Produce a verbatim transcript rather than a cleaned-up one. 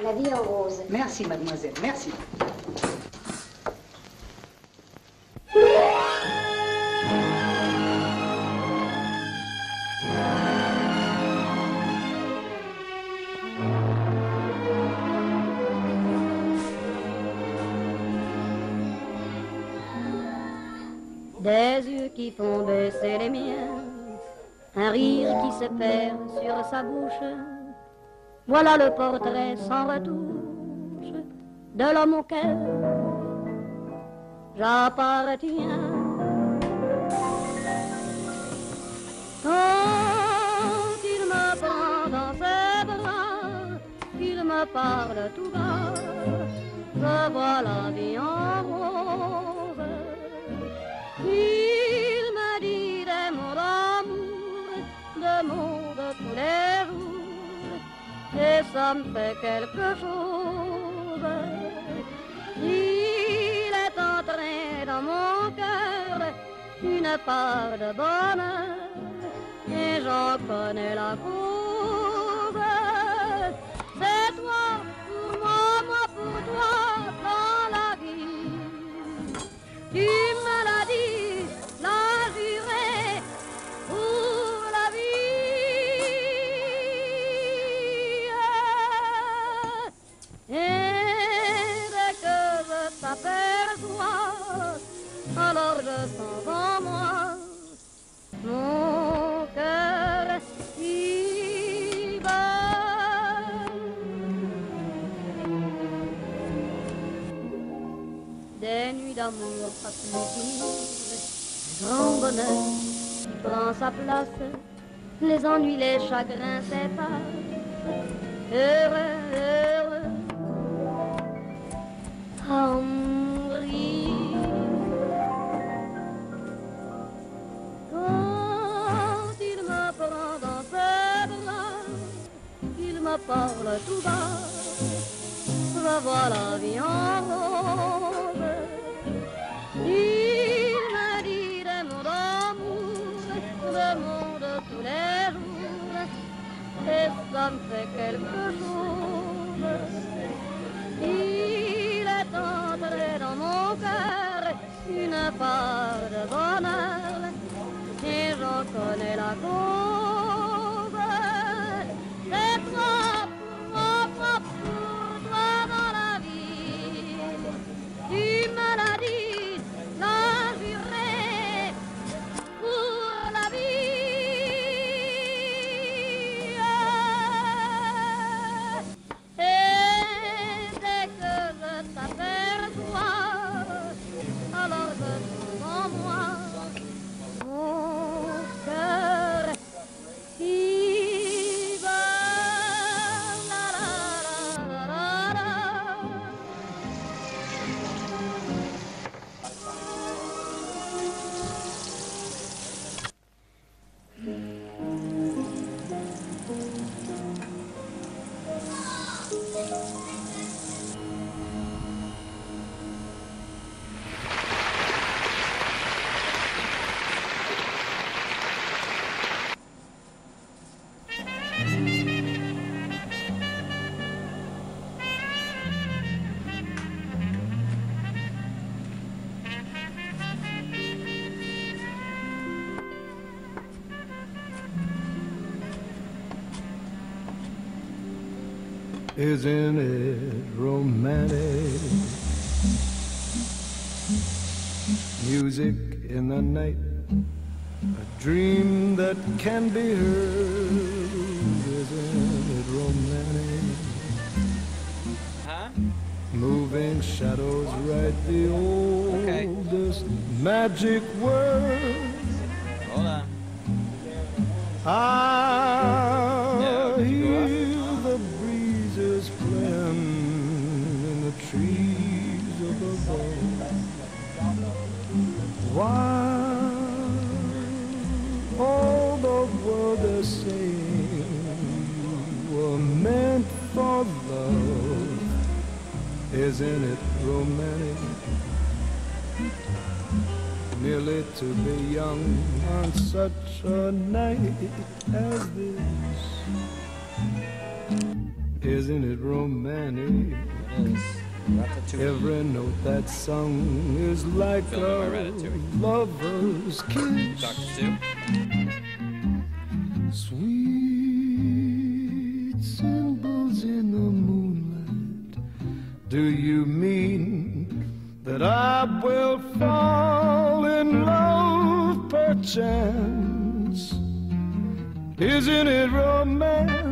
La vie en rose. Merci, mademoiselle, merci. Des yeux qui font baisser les miens, un rire qui se perd sur sa bouche. Voilà le portrait sans retouche de l'homme auquel j'appartiens. Quand il me prend dans ses bras, qu'il me parle tout bas, je vois la vie en rose. Il me dit des mots d'amour, des mots de tous les jours, et ça me fait quelque chose. Il est entré dans mon cœur une part de bonheur, et j'en connais la cause. C'est toi pour moi, moi pour toi dans la vie. Tu me l'as dit, l'as juré pour la vie. Et dès que je t'aperçois, alors je sens en moi mon cœur qui bat. Des nuits d'amour pas plus finir, grand bonheur qui prend sa place, les ennuis, les chagrins s'effacent, heureux, heureux, à en mourir. Quand il me prend dans ses bras, il me parle tout bas, je vois la vie en rose. Il me dit des mots d'amour, des mots de tous les jours, et ça me fait quelque chose. Il est entré dans mon cœur une part de bonheur, et j'en connais la cause. C'est toi pour moi, moi pour toi dans la vie. Tu me l'as dit, l'as juré pour la vie. Et dès que je t'aperçois, alors je sens en moi mon cœur qui bat. La, la, la, la, la. Isn't it romantic? Music in the night, a dream that can be heard. Isn't it romantic? Huh? Moving shadows write the Okay. oldest magic word. Hold on. I Yeah, we can go up. hear the breezes playing in the trees up above. While all the world is saying you were meant for love. Isn't it romantic? Merely to be young on such a night as this. Isn't it romantic? It is. Ratatouille. Every note that's sung is like Film by a Ratatouille. lover's kiss. Doctor Sue. Sweet symbols in the moonlight. Do you mean that I will fall in love perchance? Isn't it romantic?